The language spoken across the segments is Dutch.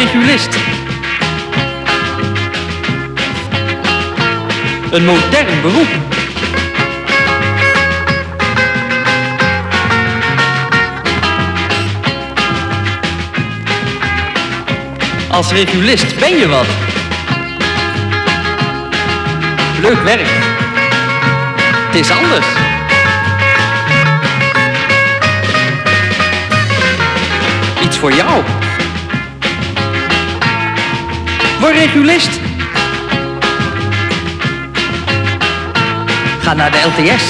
Regulist. Een modern beroep. Als regulist ben je wat. Leuk werk. Het is anders. Iets voor jou. Word regulist. Ga naar de LTS.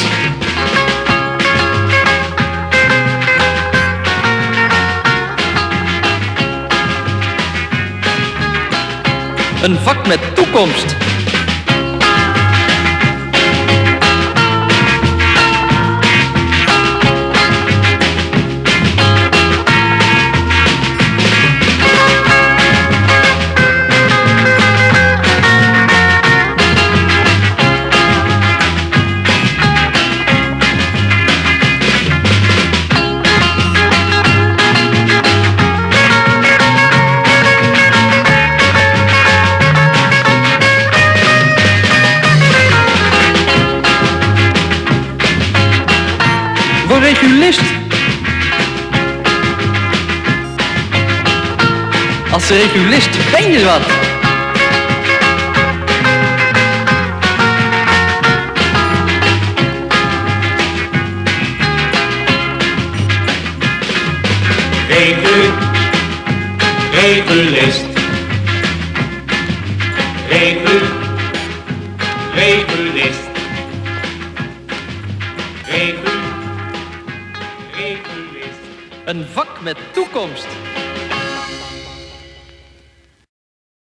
Een vak met toekomst. Word regulist. Als regulist ben je wat. Regulist. Regulist. Een vak met toekomst.